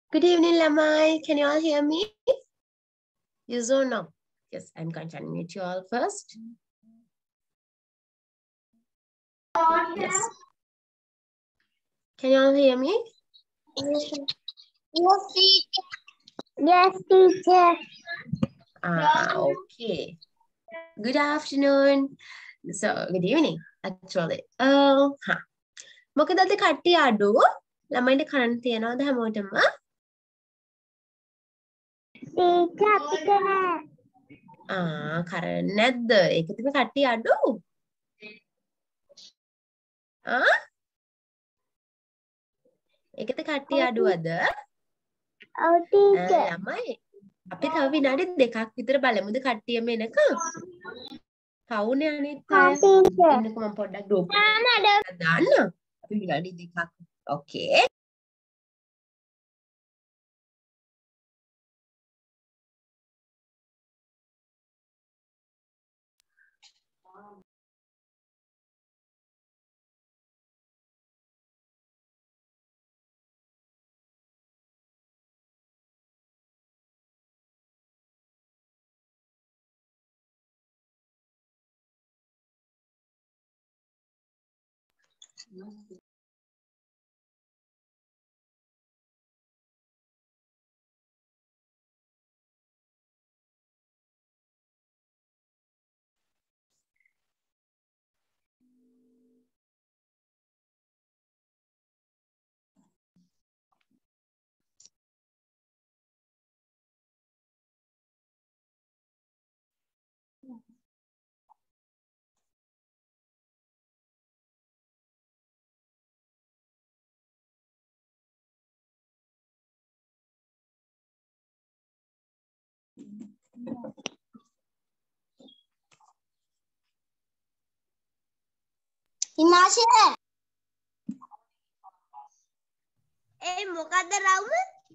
Good evening, Lamai. Can you all hear me? Yes or no? Yes, I'm going to unmute you all first. Yes. Can you all hear me? Yes, teacher. Yes, teacher. Okay. Good afternoon. So, good evening, actually. මොකද අද කට්ටිය අඩු ළමයින්ට කරන්න තියනවද හැමෝටම? Teacher අපිට නෑ. කරන්නේ නැද්ද? ඒක තිබෙ කට්ටිය අඩු? ඒකද කට්ටිය අඩුවද? ඔව් teacher. ළමයි අපි තව විනාඩි 2ක් විතර බලමුද කට්ටියම එනකම්? කවුනේ අනිත් අය? ඉන්නකෝ මම පොඩ්ඩක් ගෲප් එකට දාන්න. අපි විනාඩි 2ක්. ඕකේ. හිමාශය. මොකද්ද රවුම?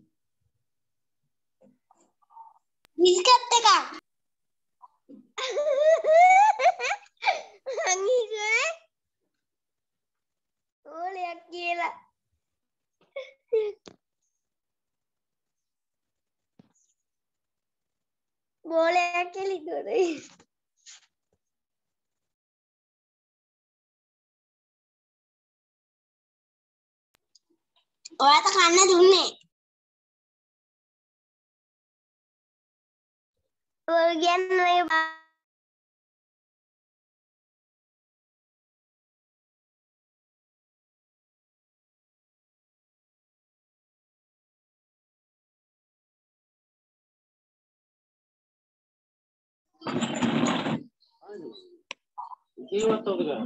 බිස්කට් එකක්. අනිගනේ ඕලයක් කියලා. බෝලයක් කියලා ඉතෝරේ. ඔයාට කන්න දුන්නේ. ඔය කියන්නේ ජීවත් වෙන්න ගන්න.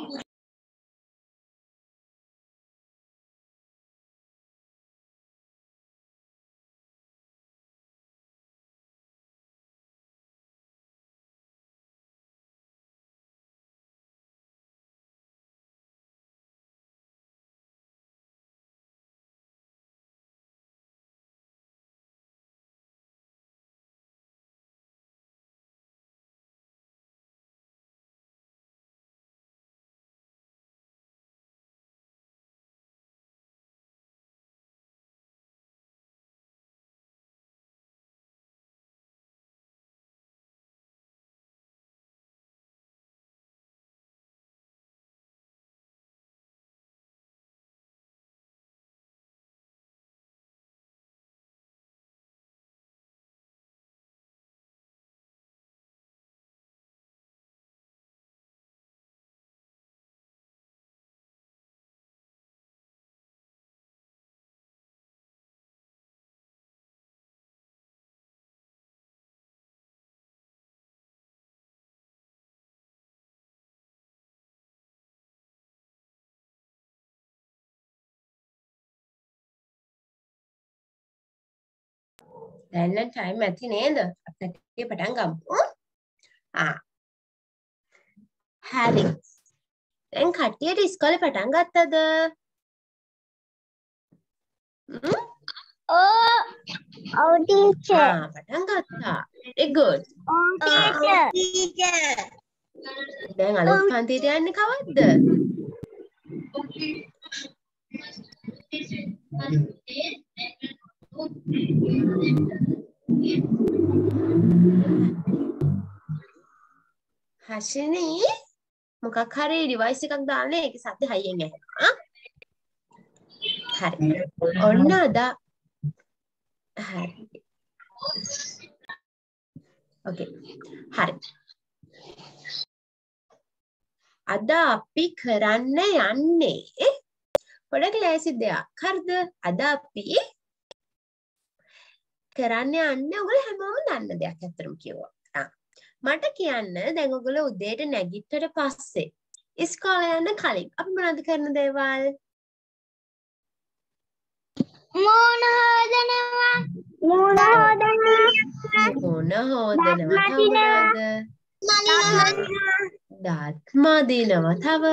දැන් ටයිම් ඇති නේද? අපිට පටන් ගමු. හරි. දැන් කට්ටියට ඉස්කෝලේ පටන් ගත්තද? ඔව් teacher. පටන් ගත්තා. Very good. teacher. දැන් අලුත් පන්තියට යන්නේ කවද්ද? හෂිනී මොකක් හරි ඩිවයිස් එකක් දාන්න ඒක සද්ද හයියෙන් ඇහෙනවා. හරි. ඔන්න අද හරි. ඕකේ. හරි. අද අපි කරන්න යන්නේ පොඩක් ලෑසි දෙයක්. හරිද? අද අපි කරන්න යන්නේ ඔයගොල්ලෝ හැමෝම දන්න දෙයක් අතරම කිව්වා. මට කියන්න දැන් ඔයගොල්ලෝ උදේට නැගිට්ටට පස්සේ ඉස්කෝලේ යන්න කලින් අපි මොනවද කරන දේවල්? මූණ හොදනවා. මූණ හොදනවා. තව මොනවද? දත් මදිනවා. තව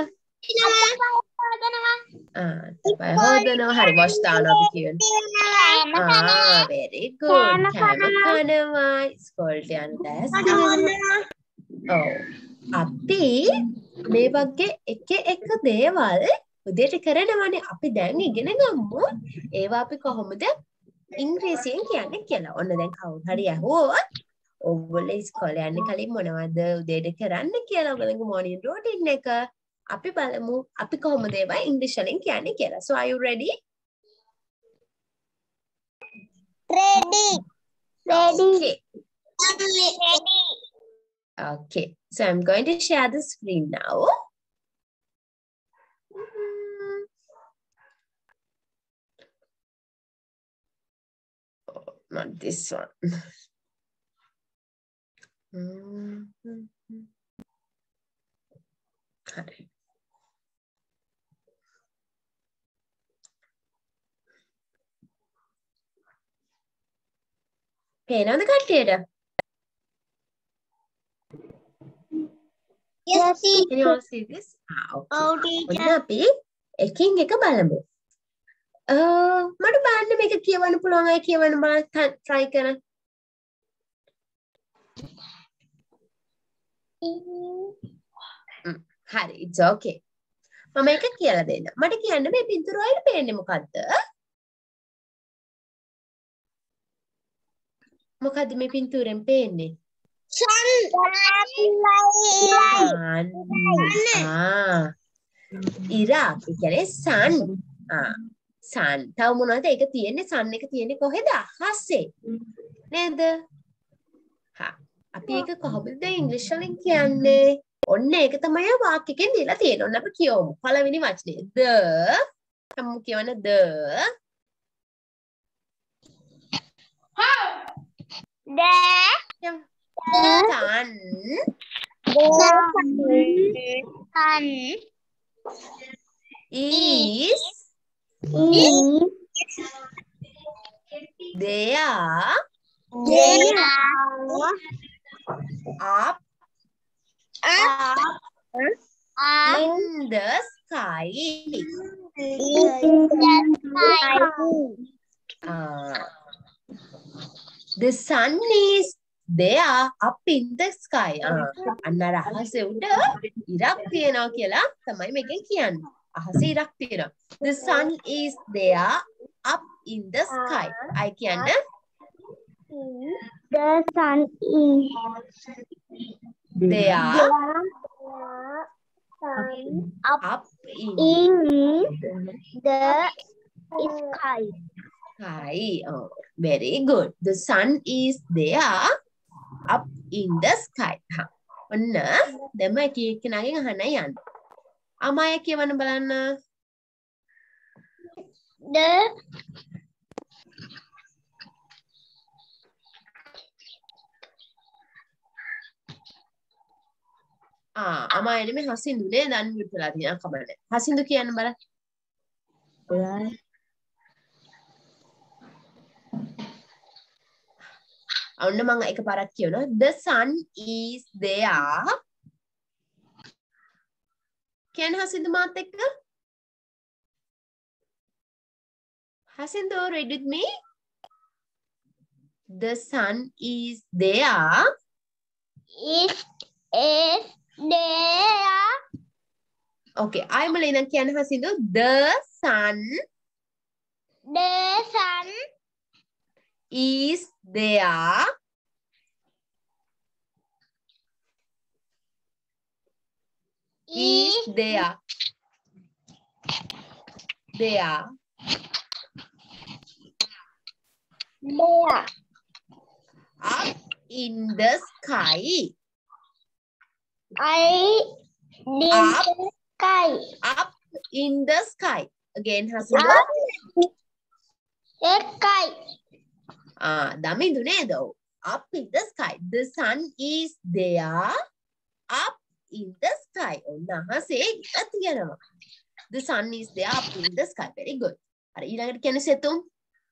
පය හොදනවා. හරි වොෂ් දානවා අපි කියන්නේ. very good. කෑම කනවා. ඉස්කෝලේට යන්න ලෑස්ති වෙනවා. ඔව්. අපි මේ වගේ එක දේවල් උදේට කරනවානේ. අපි දැන් ඉගෙන ගමු. ඒවා අපි කොහොමද ඉංග්‍රීසියෙන් කියන්නේ කියලා. ඔන්න දැන් කවුරු හරි අහුවොත් ඔයගොල්ලෝ ඉස්කෝලේ යන්න කලින් මොනවද උදේට කරන්න කියලා ඔයගොල්ලෝගේ morning routine එක අපි බලමු. අපි කොහොමද ඒවා ඉංග්‍රීසි වලින් කියන්නේ කියලා. So are you ready? Ready. Okay. Okay. So I'm going to share the screen now. Not this one. Hurry. පේනවද කට්ටියට? Yes, Can you all see this? Okay. ඔන්න අපි එකින් එක බලමු. මට බලන්න මේක කියවන්න පුළුවන් අය කියවන්න බලන්න try කරන්න. හරි, it's okay. මම එක කියලා දෙන්න. මට කියන්න මේ පින්තූර වල පේන්නේ මොකද්ද? මොකද්ද මේ පින්තූරෙන් පේන්නේ? sun. ඉරා. ඒ කියන්නේ sun. sun. තව මොනවද? ඒක තියෙන්නේ sun එක තියෙන්නේ කොහෙද? අහසේ. නේද? අපි ඒක කොහොමද ඉංග්‍රීසි වලින් කියන්නේ? ඔන්න ඒක තමයි වාක්‍යයෙන් දීලා තියෙන්නේ. ඔන්න අපි කියවමු. පළවෙනි වචනේ the. කමු කියවන the. sun. Is they are up in the sky. The sun is there up in the sky. අන්න අර අහසේ උඩ ඉරක් තියෙනවා කියලා තමයි මේකෙන් කියන්නේ. අහසේ ඉරක් තියෙනවා. The sun is there up in the sky. අය කියන්නේ The sun is there up in the sky. sky. Oh, very good. The sun is there up in the sky. ඔන්න දැන් මම කෙනාගෙන් අහන්න යන්න. අමාය කියවන්න බලන්න. අමාය නෙමෙයි හසින්දුනේ දැන් මියුට් වෙලා තියෙනවා කමන්නේ. හසින්දු කියන්න බලන්න. ඔන්න මම එකපාරක් කියනවා. The sun is there. Can හසින්දු මාත් එක්ක? හසින්දු read with me? The sun is there. Is there. Okay, I'm Melina. Can හසින්දු the sun is there is there there up in the sky up in the sky again Hasinda දමින්දු නේද up in the sky the sun is there up in the sky ඔන්න අහසේ තියෙනවා the sun is there up in the sky very good අර ඊළඟට කියන්නේ Sethum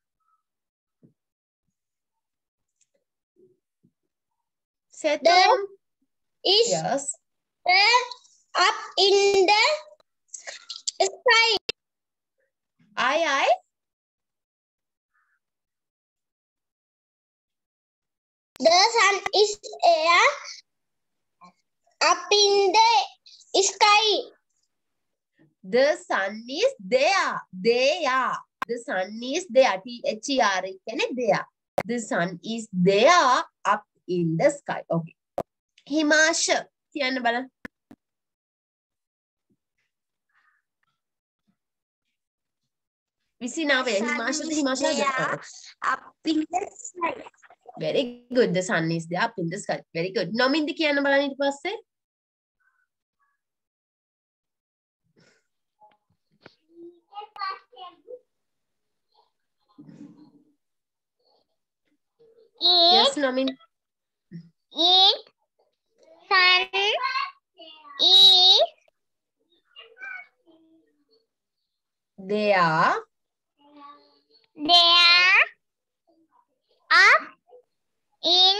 Setum is yes up in the sky. I The sun is there up in the sky. the sun is there there the sun is there THER කියන්නේ there the sun is there up in the sky okay Himasha කියන්න බලන්න විසිනාවේ Himasha up in the sky. very good the sun is there up in the sky very good නොමින්ද කියන්න බලන්න ඊට පස්සේ yes Nomin It sun is there up in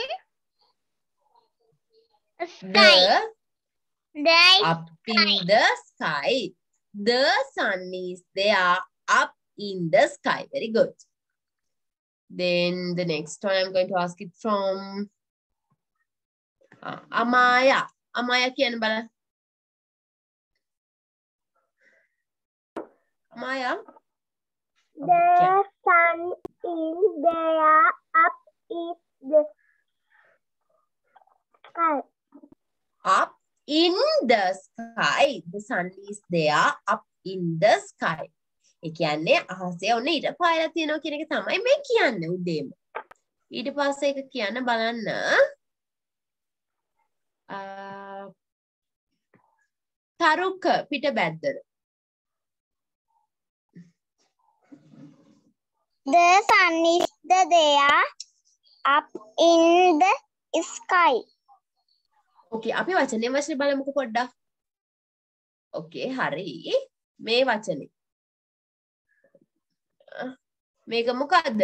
sky. up in the sky the sun is there up in the sky very good then the next one I'm going to ask it from Amaya කියන්න බලන්න Amaya The sun is there up in the sky. up in the sky the sun is there up in the sky ඒ කියන්නේ අහසේ ඔන්න ඊට පායලා තියෙනවා කියන එක තමයි මේ කියන්නේ උදේම ඊට පස්සේ එක කියන්න බලන්න තරුක පිට බැද්දද The sun is there up in the sky. okay අපි වචනේ බලමුකෝ පොඩ්ඩක් okay හරි මේ වචනේ මේක මොකද්ද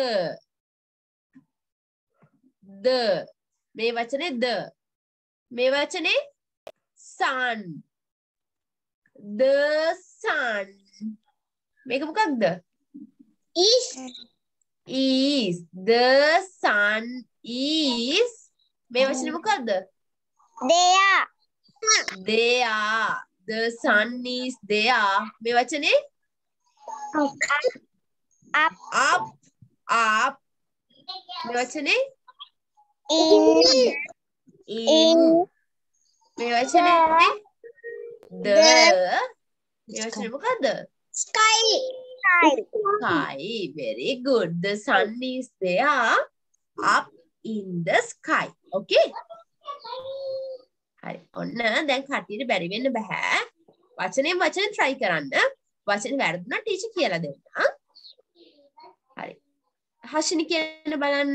the මේ වචනේ the මේ වචනේ sun the sun මේක මොකක්ද Is the sun is මේ වචනේ මොකද්ද there the sun is there මේ වචනේ up මේ වචනේ in මේ වචනේ the මේ වචනේ මොකද්ද sky. sky very good the sun is there up in the sky okay හරි ඔන්න දැන් කටියට බැරි වෙන්න බෑ වචනේ try කරන්න වචනේ වැරදුනා ටීචර් කියලා දෙන්න හරි හෂිනි කියන්න බලන්න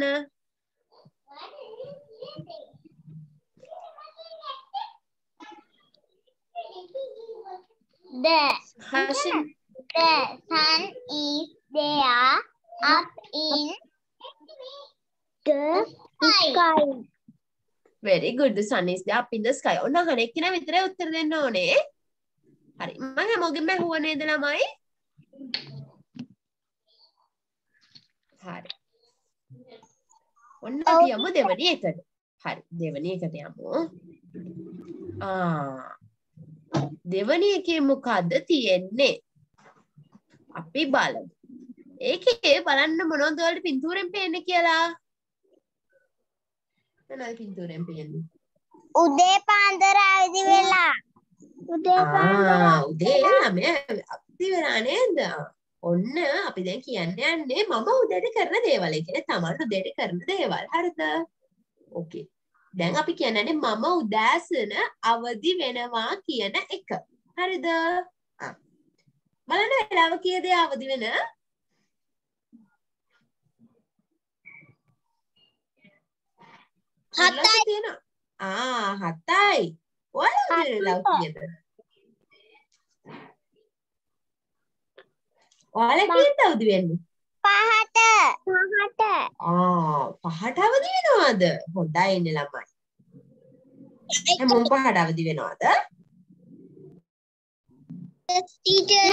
The Hashini sun is there up in the sky. very good the sun is there up in the sky ඔන්න අහන එක්කෙනා විතරයි උත්තර දෙන්න ඕනේ හරි මම හැමෝගෙම ඇහුවා නේද ළමයි හරි ඔන්න අපි යමු දෙවැනි එකට හරි දෙවැනි එකට යමු දෙවැනි එකේ මොකද්ද තියෙන්නේ අපි බලමු ඒකේ බලන්න මොනවද වලට පින්තූරෙන් පේන්නේ කියලා. මොනවද පින්තූරෙන් පේන්නේ? උදේ පාන්දර අවදි වෙලා. උදේ උදේ ළමයා අවදි වෙලා නේද? ඔන්න අපි දැන් කියන්න යන්නේ මම උදේට කරන දේවල්. ඒ කියන්නේ තමන් උදේට කරන දේවල්. හරිද? ඕකේ. දැන් අපි කියන්නේ මම උදෑසන අවදි වෙනවා කියන එක. හරිද? බලන්න වෙලාව කීයද අවදි වෙන? හතයි තියෙනවා. 7යි. ඔයාලා අවදි වෙලාව කීයද? ඔයාලා කීයද අවදි වෙන්නේ? 5ට. 5ට අවදි වෙනවද? හොඳයි ඉන්නේ ළමයි. හැමෝම 5ට අවදි වෙනවද? Teacher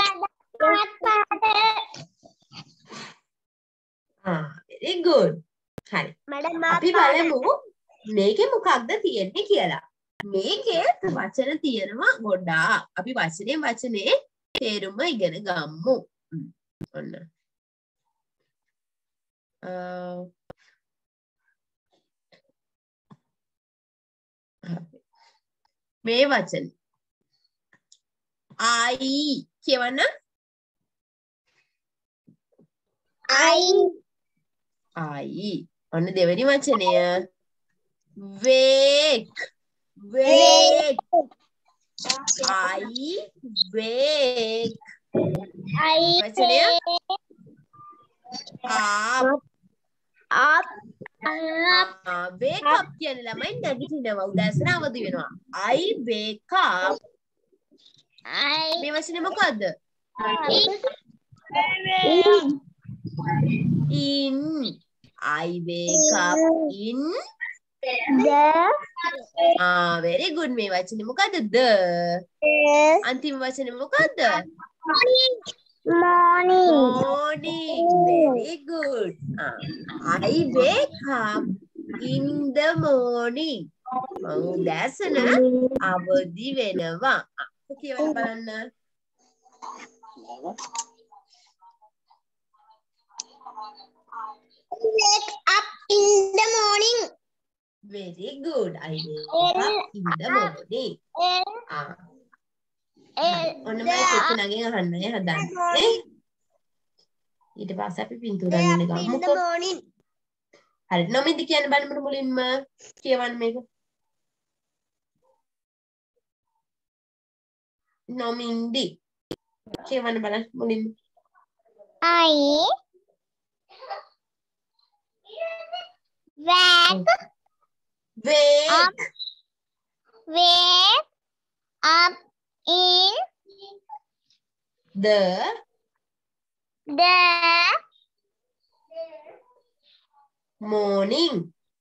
very good. හරි. අපි බලමු මේකේ මොකක්ද තියෙන්නේ කියලා. මේකේ වචන තියෙනවා ගොඩාක්. අපි වචනේ තේරුම ඉගෙන ගමු. ඔන්න. මේ වචන I කියවන්න. I. ඔන්න දෙවෙනි වචනය wake. I wake. වචනය up. wake up කියන ළමයි නැගිටිනවා උදෑසන අවදි වෙනවා. I wake up. මේ වචනේ මොකද්ද? In. I wake up in very good. මේ වචනේ මොකද්ද? The. අන්තිම වචනේ මොකද්ද? Morning. Very good. I wake up in the morning. උදෑසන අවදි වෙනවා. කියවන්න බලන්න. Wake up in the morning. Very good. I wake up in the morning. ඔන්න මම චෙතනගෙන් අහන්නයි හදන්නේ. ඊට පස්සේ අපි පින්තූර අඳින්න ගමුකෝ. හරි. නොමින්ද කියන්න බලන්න මුලින්ම කියවන්න මේක. නොමින්දි කියවන්න බලන්න මුලින්ම. I wake up in the morning.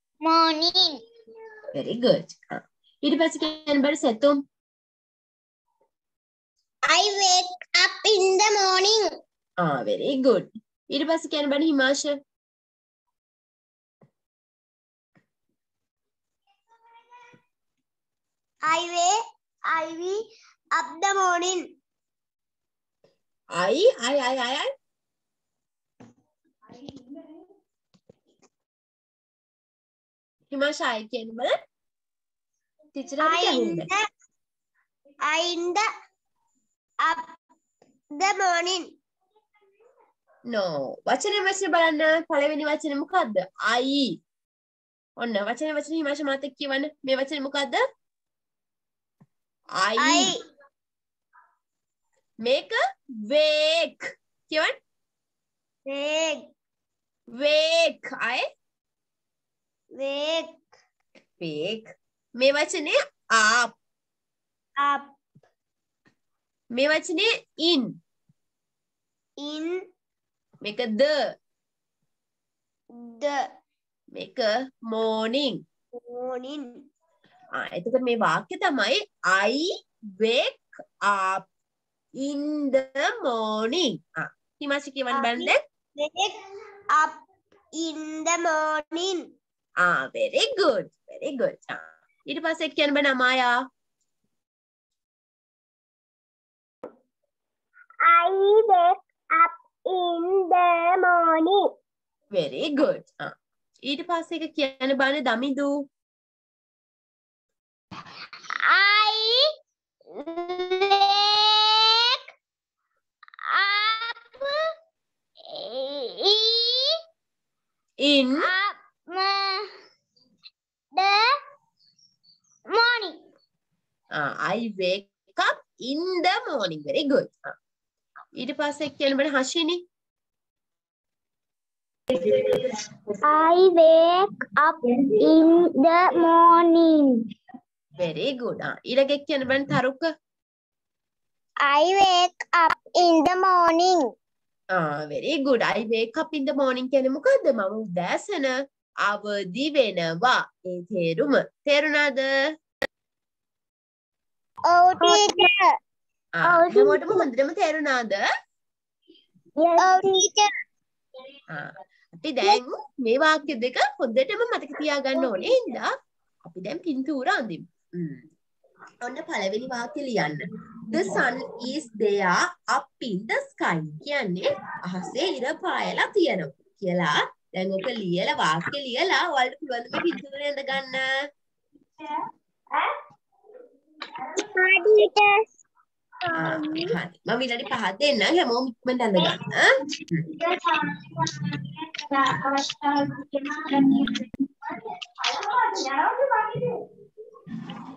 Very good. ඊට පස්සේ කියන්න බර සතුම්. I wake up in the morning. Very good. ඊට පස්සේ කියන්න බර හිමාශ. I wake up the morning. I. හිමාශ I කියන්න බලන්න. ටීචර් අපිට ඇහුන්නේ. I in the up the morning. No. වචනේ බලන්න. පළවෙනි වචනේ මොකද්ද? I. ඔන්න වචනේ හිමාශ මාත් එක්ක කියවන්න. මේ වචනේ මොකද්ද? I. මේක wake. කියවන්න. Wake. I. Wake. මේ වචනේ up. මේ වචනේ in. මේක the. මේක morning. එතකොට මේ වාක්‍ය තමයි I wake up in the morning. හිමාශ කියවන්න බලන්න. Wake up in the morning. Very good. ඊට පස්සේ කියන්න බෑ මායා. I wake up in the morning. very good. ඊට පස්සේ එක කියන්න බලන්න දමිදු. I wake up in the morning. I wake up in the morning. Very good. ඊට පස්සේ කියන්න බලන්න Hashini. I wake up in the morning. very good. ඊළඟ එක කියන්න බලන්න තරුක. I wake up in the morning. very good. I wake up in the morning කියන්නේ මොකද්ද? මම උදෑසන අවදි වෙනවා. ඒ තේරුම තේරුණාද? Oh, teacher. හැමෝටම හොඳටම තේරුණාද? Oh, teacher. අපි දැන් මේ වාක්‍ය දෙක හොඳටම මතක තියාගන්න ඕනේ. හින්දා අපි දැන් පින්තූර අඳිමු. ඔන්න පළවෙනි වාක්‍ය ලියන්න. The sun is there up in the sky. කියන්නේ අහසේ ඉර පායලා තියෙනවා කියලා. දැන් ඔක ලියලා වාක්‍ය ලියලා ඔයාලට පුළුවන් මේ පින්තූරය අඳ ගන්න. Teacher. හරි. මම විනාඩි 5ක් දෙන්නම්. හැමෝම ඉක්මනට අඳ ගන්න.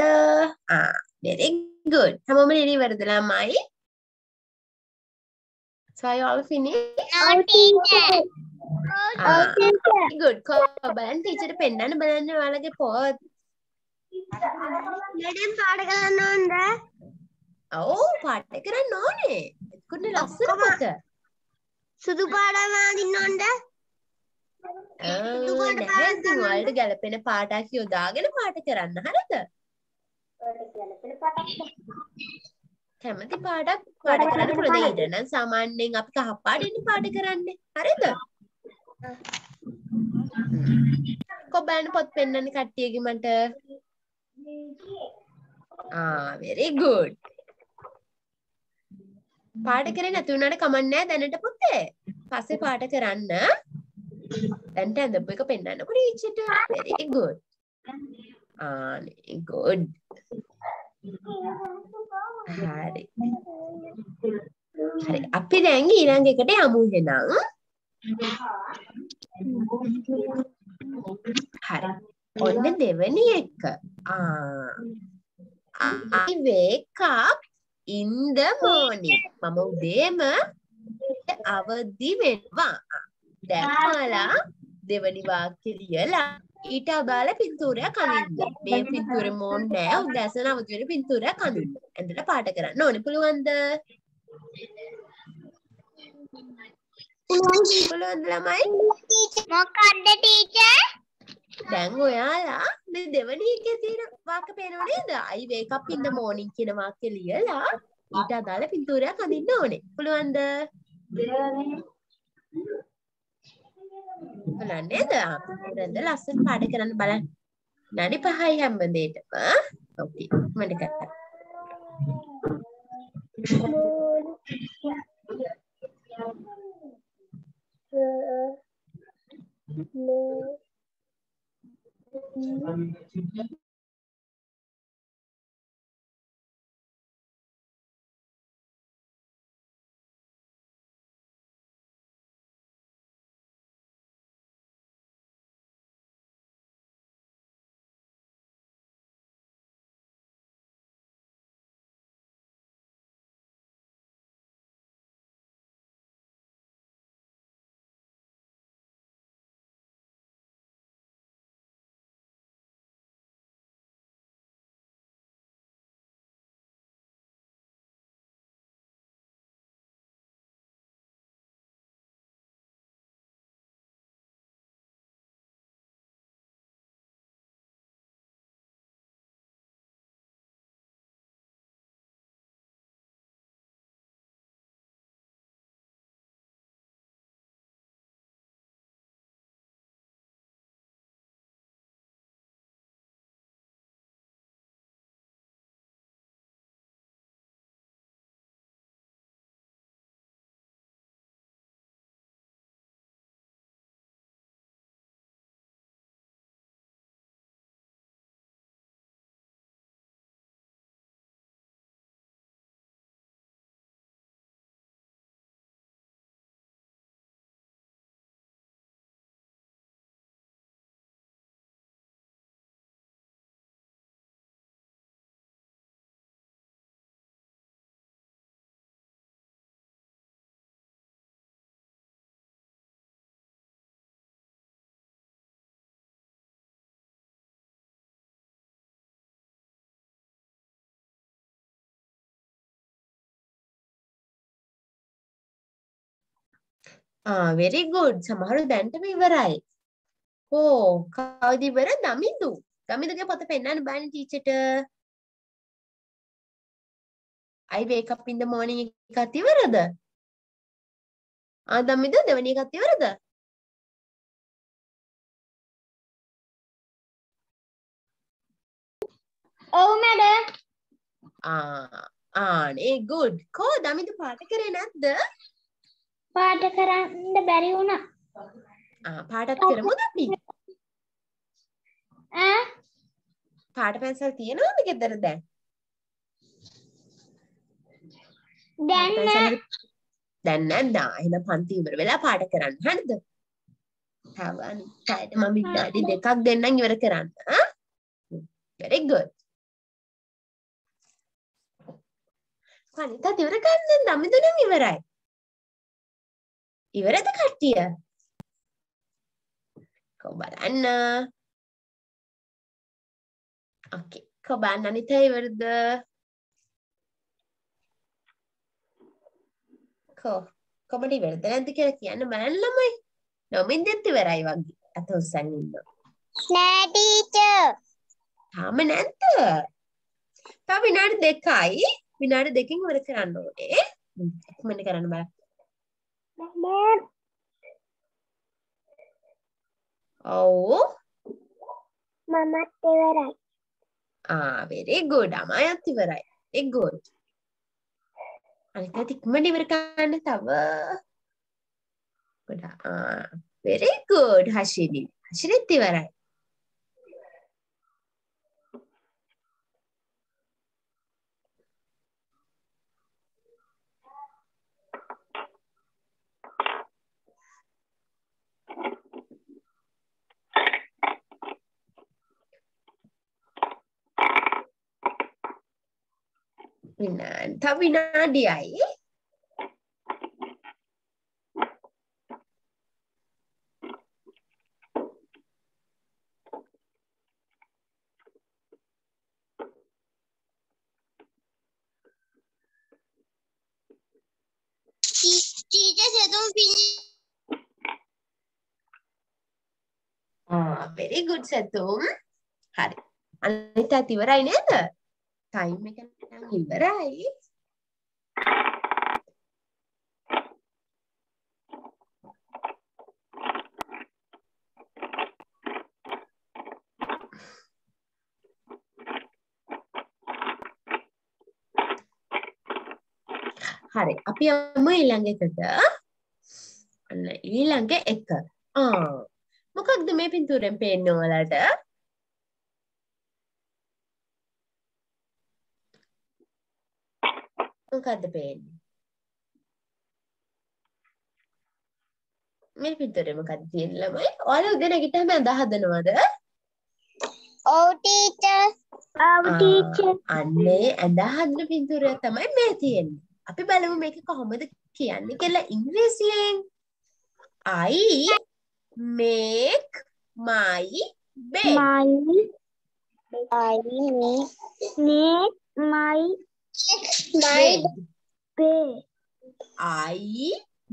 very good. හැමෝම ඉවරද ළමයි? So are you all finished? No, teacher. Good. බලන්න ටීචර්ට පෙන්නන්න බලන්න ඔයාලගේ පොත්. Madam පාඩ කරන්න ඕනද? ඔව් පාඩ කරන්න ඕනේ. එතකොට ලස්සන පොත. සුදු පාඩම අඳින්න ඕනද? නැහැ ඉතින් ඔයාලට ගැලපෙන පාඩක් යොදාගෙන පාඩ කරන්න හරිද? කැමති පාඩක් පාඩ කරන්න පුළුවන්. ඊට නම් සාමාන්‍යයෙන් අපි කහ පාඩෙන් පාඩ කරන්නේ. හරිද? කොබෑන පොත් පෙන්නන්න කට්ටියගේ මට. very good. පාඩ කරේ නැති වුණාට කමක් නැහැ දැනට පුතේ. පස්සේ පාඩ කරන්න. දැන් ඇඳපු එක පෙන්නන්නකො ටීචර්ට. very good. good. හරි. හරි අපි දැන් ඊළඟ එකට යමු එහෙනම්. හරි. ඔන්න දෙවෙනි එක. I wake up in the morning. මම උදේම අවදි වෙනවා. දැන් ඔයාලා දෙවෙනි වාක්‍ය ලියලා ඊට අදාළ පින්තූරයක් අඳින්න. මේ පින්තූරෙ මොන්නේ නැහැ. උදෑසන අවදි වෙන පින්තූරයක් අඳින්න. ඇඳලා පාට කරන්න ඕනේ. පුළුවන්ද? පුළුවන්ද ළමයි? මොකක්ද ටීචර්? දැන් ඔයාලා මේ දෙවෙනි එකේ තියෙන වාක්‍ය පේනව නේද? I wake up in the morning කියන වාක්‍ය ලියලා ඊට අදාළ පින්තූරයක් අඳින්න ඕනේ. පුළුවන්ද? පුළුවන් නේද? පින්තූරෙන්ද ලස්සන පාඩ කරන්න බලන්න. විනාඩි 5යි හැම දෙයකම. ඔකේ. මම කරා. very good. සමහරු දැන්ටම ඉවරයි. කවුද ඉවර? දමිදු. දමිදුගේ පොත පෙන්නන්න බෑනේ ටීචර්ට. I wake up in the morning එකත් ඉවරද? දමිදු දෙවෙනි එකත් ඉවරද? ඔව් මැඩම්. නේ good. කෝ දමිදු පාට කරේ නැද්ද? පාඩ කරන්න බැරි වුණා. පාඩත් කරමුද අපි? පාට පැන්සල් තියෙනවද ගෙදර දැන්? දැන් නැද්ද? එහෙනම් පන්ති ඉවර වෙලා පාට කරන්න හරිද? තව අනිත් අයට මම විනාඩි 2ක් දෙන්නම් ඉවර කරන්න. very good. අනිත් ඉවර ගන්න නමිදු නම් ඉවරයි. ඉවරද කට්ටිය? කො බලන්න. ඕකේ. කො බලන්න අනිත් ඉවරද? කොමඩ ඉවරද නැද්ද කියලා කියන්න බලන්න ළමයි. නමින්දෙත් ඉවරයි වගේ. අත උස්සන් ඉන්නවා. නෑ ටීචර්. තාම නැද්ද? තව විනාඩි 2යි. විනාඩි 2කින් ඉවර කරන්න ඕනේ. ඉක්මනට කරන්න බලන්න. මම ඔව්. මමත් ඉවරයි. very good. අමායත් ඉවරයි. very good. අනිත් ඉක්මනට ඉවර කරන්න තව. very good Hashini. හෂිනිත් ඉවරයි. තව විනාඩියයි. Teacher Sethum very good Sathum. හරි. අනිත් අත ඉවරයි නේද? ටයිම් එක නම් ඉවරයි. හරි. අපි යමු ඊළඟ එකට. අන්න ඊළඟ එක. මොකක්ද මේ පින්තූරෙන් පේන්නේ ඔයාලට? මොකක්ද පේන්නේ? මේ පින්තූරේ මොකක්ද තියෙන්නේ ළමයි? ඔයාලා උදේ නැගිට්ටාම ඇඳ හදනවද? ඔව් ටීචර්. ඔව් ටීචර්. අන්නේ ඇඳ හදන පින්තූරය තමයි මේ තියෙන්නේ. අපි බලමු මේක කොහොමද කියන්නේ කියලා ඉංග්‍රීසියෙන්. I make my bed. I make my bed. I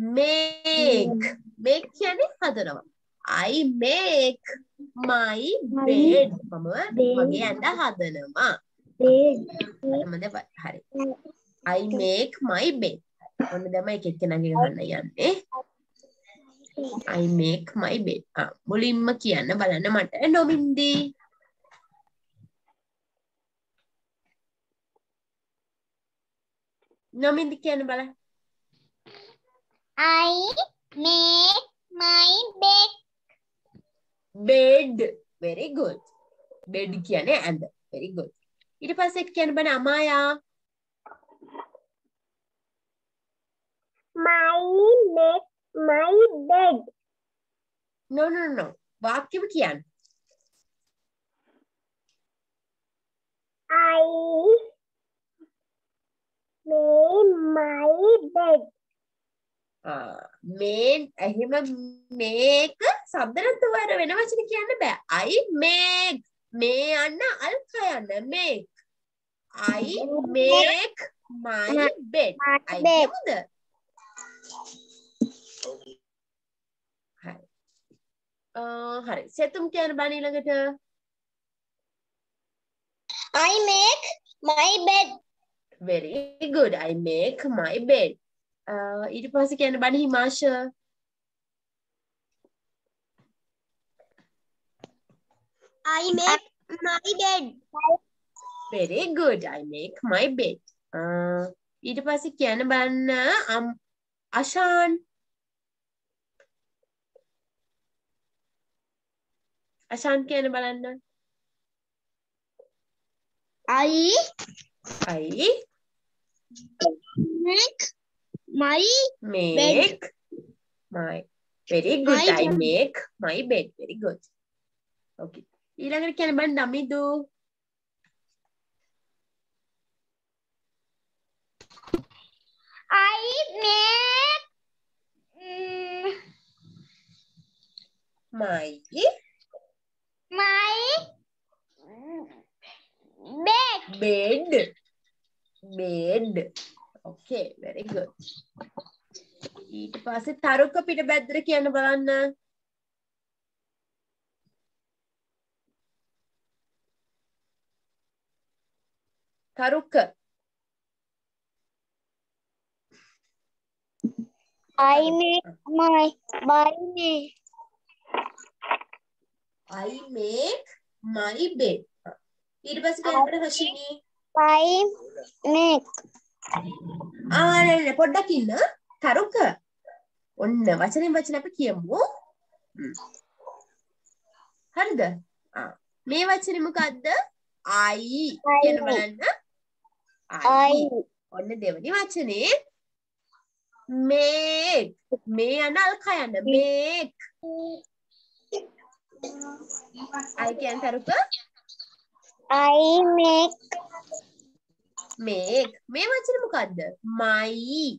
make කියන්නේ හදනවා. I make my bed. මම මගේ ඇඳ හදනවා. හරි. I make my bed. ඔන්න දැන් එක එක්කෙනාගේ ගහන්න යන්නේ. I make my bed. මුලින්ම කියන්න බලන්න මට නොමින්දී. නොමින්දි කියන්න බලන්න. I make my bed. Bed. Very good. Bed කියන්නේ ඇඳ. Very good. ඊට පස්සේ කියන්න බලන්න Amaya. Make my bed. No. වාක්‍යෙම කියන්න. I made my bed. එහෙම මේක සබ්දනත් වර වෙන වචන කියන්න බෑ. I make මේ යන්න අල්ක යන්න make. I make my bed. I කියමුද? හරි. සෙතුම් කියන්න බණ ඊළඟට. I make my bed. Very good. I make my bed. ඊට පස්සේ කියන්න බණ හිමාෂ. I make my bed. Very good. I make my bed. ඊට පස්සේ කියන්න බලන්න අෂාන්. අෂාන් කියන්න බලන්න. I make my my very good. My I bed. make my bed. Very good. Okay. ඊළඟට කියන්න බලන්න දමිදු. my My bed. bed. Okay, very good. ඊට පස්සේ තරුක පිට බැද්දට කියන්න බලන්න. තරුක. I make my I make my bed. ඊට පස්සේ කියන්න බලන්න හෂිනී. I make. නෑ පොඩ්ඩක් ඉන්න. තරුක. ඔන්න වචනෙන් වචන අපි කියමු. හරිද? මේ වචනේ මොකද්ද? I කියන බලන්න. I. ඔන්න දෙවෙනි වචනේ make. මේ යන අල්ක යන make. I කියන තරුක. I make. make. මේ වචනේ මොකද්ද? my.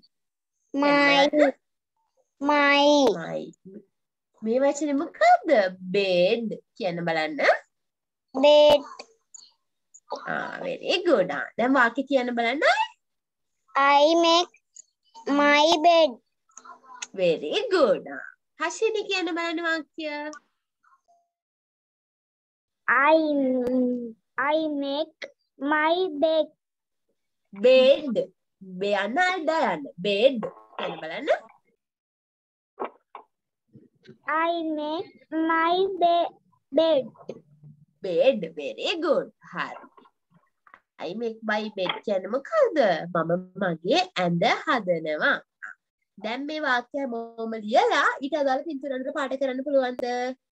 My. මේ වචනේ මොකද්ද? bed කියන්න බලන්න. Bed. very good. දැන් වාක්‍ය කියන්න බලන්න. I make my bed. very good. හෂිනී කියන්න බලන්න වාක්‍ය. I make my bed. bed. යන්න යන්න. bed කියන්න බලන්න. I make my bed. bed. very good. හරි. I make my bed කියන්නේ මොකද්ද? මම මගේ ඇඳ හදනවා. දැන් මේ වාක්‍ය මොම ලියලා ඊට අදාළ පින්තූරකට පාඩ කරන්න පුළුවන්ද?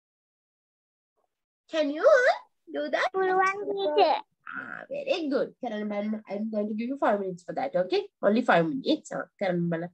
Can you do that? පුළුවන් teacher. Very good. කරන්න බලන්න. I'm going to give you 5 minutes for that, okay? Only 5 minutes. කරන්න බලන්න.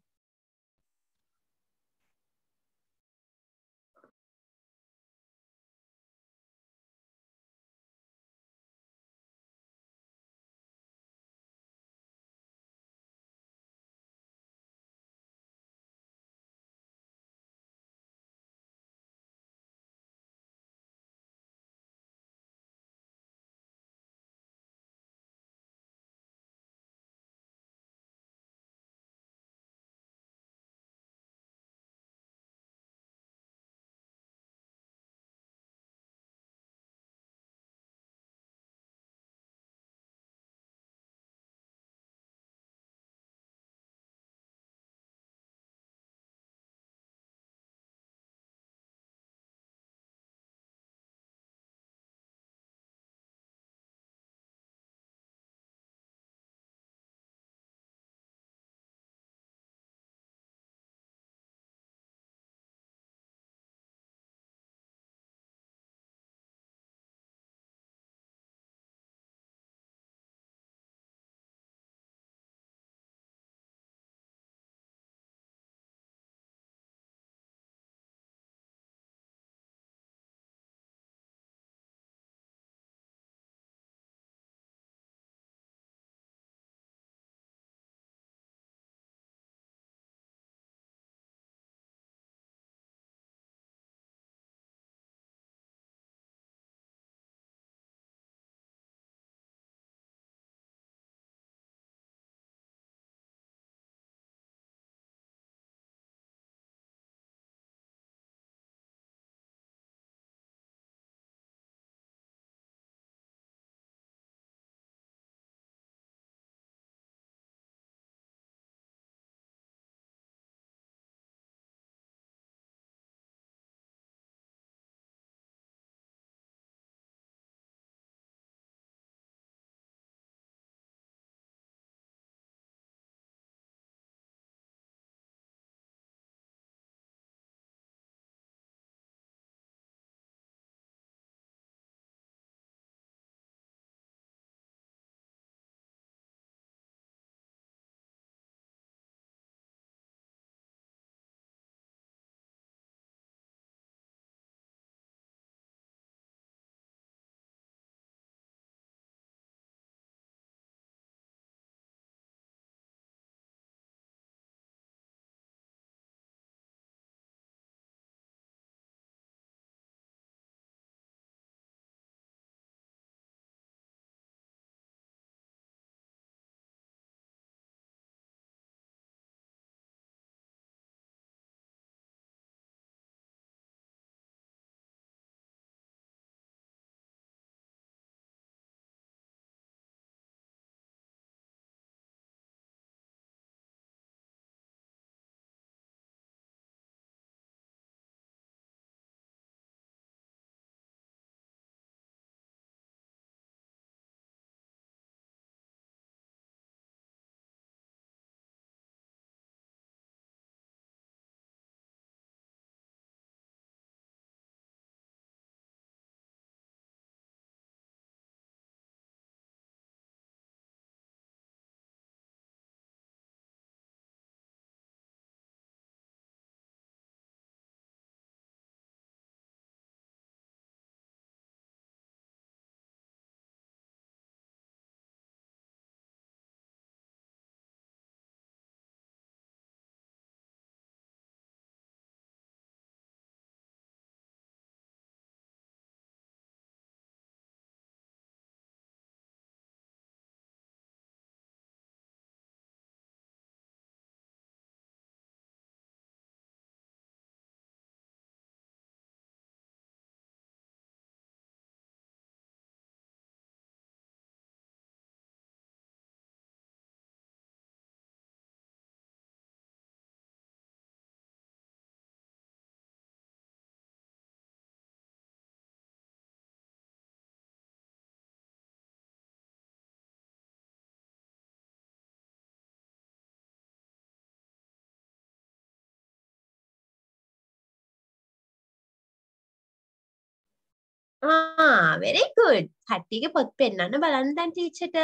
very good. කට්ටියගේ පොත් පෙන්නන්න බලන්න දැන් ටීචර්ට.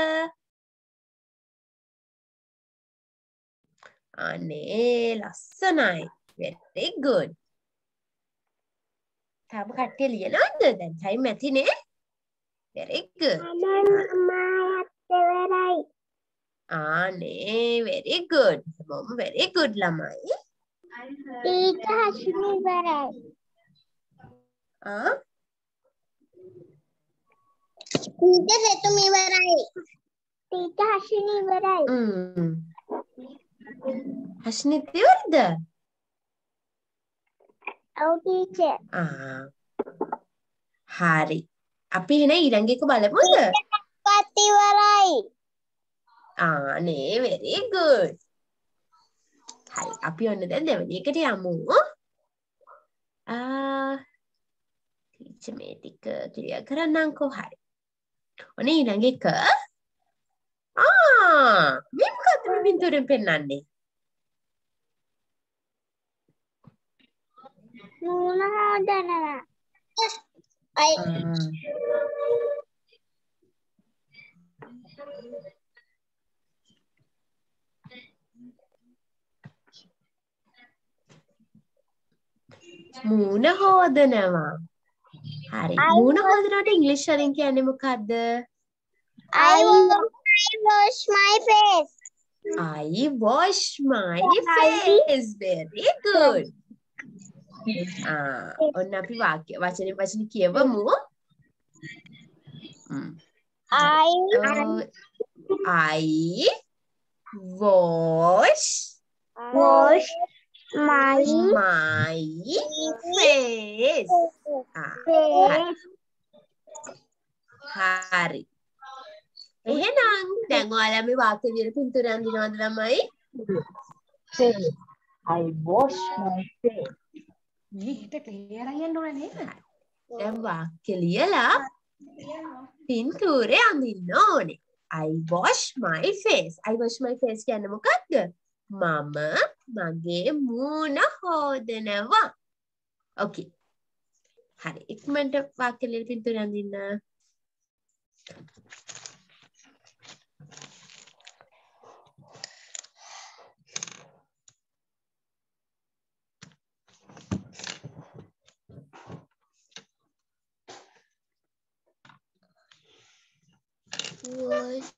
අනේ ලස්සනයි. very good. තාම කට්ටිය ලියනවද? දැන් ටයිම් ඇතිනේ. very good. අනේ very good. හැමෝම very good ළමයි. ටීචර් හෂිනි ඉවරයි. ටීචර් එතුම ඉවරයි. ටීචර් හෂිනි ඉවරයි. හෂ්නිත් ඉවරද? ඔව් ටීචර්. හරි. අපි එහෙනම් ඊළඟ එක බලමුද? පත් ඉවරයි. නේ very good. හරි අපි ඔන්න දැන් දෙවෙනි එකට යමු. ටීචර් මේ ටික ක්ලියර් කරන්නම්කෝ. හරි. ඔන්න ඊළඟ එක. මේ මොකද්ද මේ බින්දුවෙන් පෙන්නන්නේ? මූණ හොදනවා. මූණ හොදනවා. හරි. මූණ හොදනවට ඉංග්‍රීසි වලින් කියන්නේ මොකද්ද? I wash my face. I wash my face. Very good. ඔන්න අපි වචනේ කියවමු. I wash my face. හරි. එහෙනම් දැන් ඔයාලා මේ වාක්‍ය විදිහට පින්තූරය අඳිනවද ළමයි? I wash my face. මේකට ක්ලියර් අයන්න ඕනේ නේද? දැන් වාක්‍ය ලියලා පින්තූරය අඳින්න ඕනේ. I wash my face. I wash my face කියන්නේ මොකක්ද? මම මගේ මූණ හොදනවා. Okay. හරි. ඉක්මනට වාක්‍ය ලියලා පින්තූරය අඳින්න. Wash.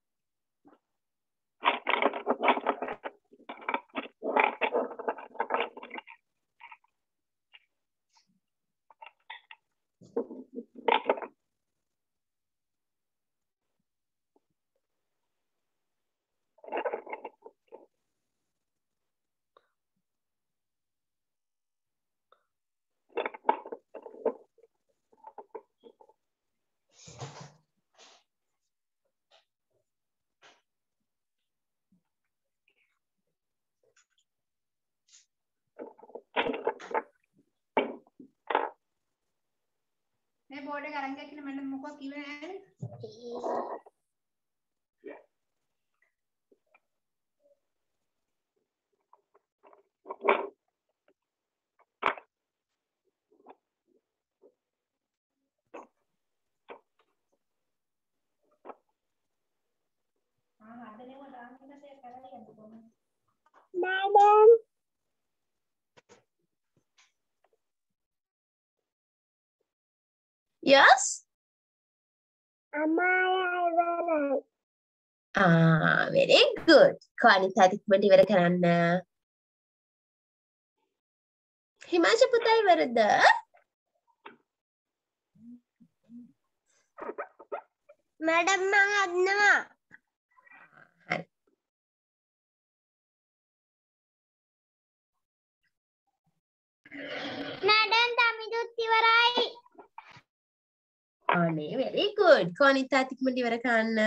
මේ බෝඩ් එක අරන් ගියා කියලා මම මොකක් කිව්වේ නෑනේ. Madam. Yes? ඉවරයි. very good. කවනිතා ඉක්මනට ඉවර කරන්න. හිමාංශ පුතා ඉවරද? මැඩම් මං අදනවා. හරි. මැඩම් තමිදුත් ඉවරයි. අනේ very good. කවනිතා ඉක්මනට ඉවර කරන්න.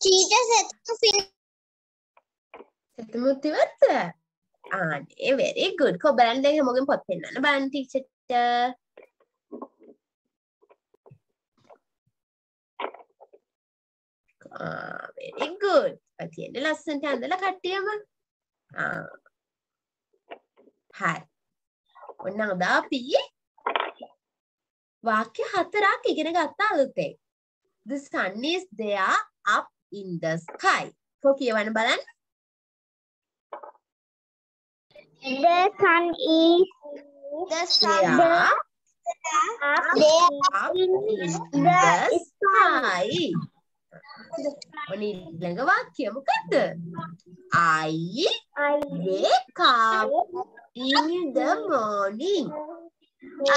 Teacher සතුමුත් ඉවත්ද? ආනේ very good. කො බලන්න දැන් හැමෝගෙම පොත් පෙන්නන්න බලන්න ටීචර්ට. very good. තියෙන්නේ ලස්සනට ඇඳලා කට්ටියම. හරි. ඔන්න අද අපි වාක්‍ය 4ක් ඉගෙන ගත්තා අලුතෙන්. The sun is there up in the sky. කො කියවන්න බලන්න. The sun is there up in the sky. ඔන්න ඊළඟ වාක්‍යය මොකද්ද? I wake up in the morning. I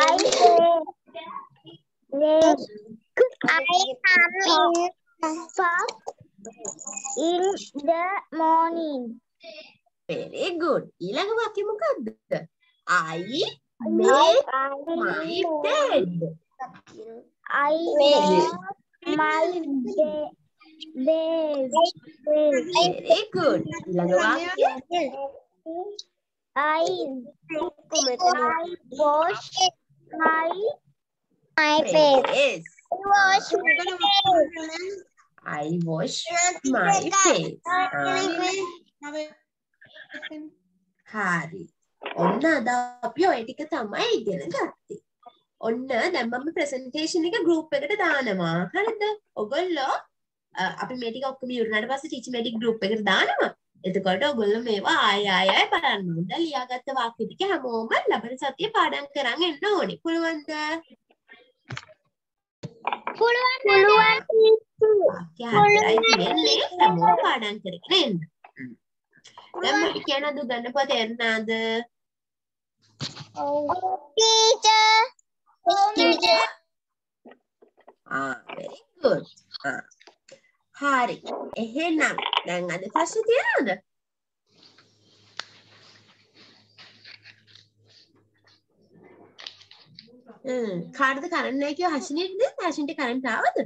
come in the morning. Very good. ඊළඟ වාක්‍යය මොකද්ද? I make my bed. I make my bed. Very good. ඊළඟ වාක්‍යය I wash my face. I wash my face. හරි. ඔන්න අද අපි ඔය ටික තමයි ඉගෙන ගත්තේ. ඔන්න දැන් මම ප්‍රසන්ටේෂන් එක ගෲප් එකට දානවා. හරිද? ඔයගොල්ලෝ අපි මේ ටික ඔක්කොම ඉවරනට පස්සේ ටීචර් මේ ටික ගෲප් එකට දානවා. එතකොට ඔයගොල්ලෝ මේවා ආයෙ බලන්න ඕන. දැන් ලියාගත්ත වාක්‍ය ටික හැමෝම ලබන සතියේ පාඩම් කරන් එන්න ඕනේ. පුළුවන්ද? පුළුවන්. වාක්‍ය 4යි තියෙන්නේ. හැමෝම පාඩම් කරගෙන එන්න. දැන් මම කියන දු ගන්නපුවා තේරුණාද? Teacher. very good. හරි. එහෙනම් දැන් අද ප්‍රශ්න තියනවද? කාටද කරන්න නැහැ කියව හෂිනේටද? හෂින්ට කරන්ට් ආවද?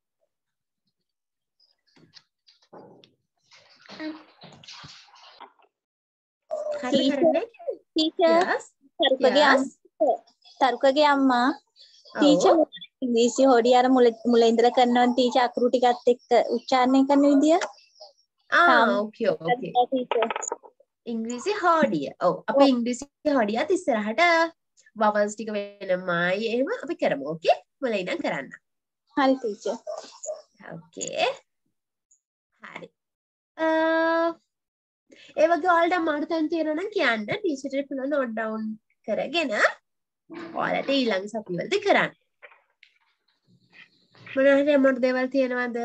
තරුකගේ අම්මා ටීචර් ඉංග්‍රීසි හොඩි අර මුල ඉඳලා කරනවා ටීචර් අකුරු ටිකත් එක්ක උච්චාරණය කරන විදිය. ඕකේ. ඉංග්‍රීසි හොඩිය. ඔව් අපි ඉංග්‍රීසි හොඩියත් ඉස්සරහට vowels ටික වෙනමයි එහෙම අපි කරමු. ඕකේ? මුල ඉඳන් කරන්න. හරි ටීචර්. ඕකේ. හරි. ඒ වගේ ඔයාලට අමාරු තැන් තියෙනවා නම් කියන්න ටීචර්ට පුළුවන් නෝට් ඩවුන් කරගෙන ඔයාලට ඊළඟ සතියවලදී කරන්න. මොනවා හරි අමාරු දේවල් තියෙනවද?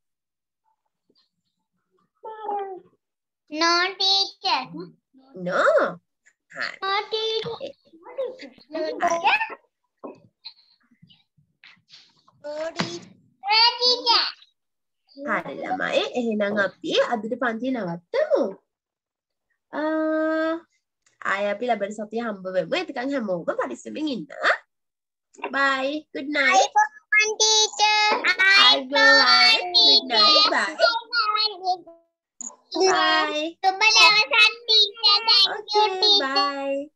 No teacher. No. No teacher. හරි ළමයි එහෙනම් අපි අදට පන්ති නවත්තමු. ආයෙ අපි ලබන සතිය හම්බ වෙමු. එතකන් හැමෝම පරිස්සමෙන් ඉන්න. Bye. Good night. Teacher. Bye. Good night. Bye. Bye. Bye. Teacher. Thank you, Okay. teacher. Bye.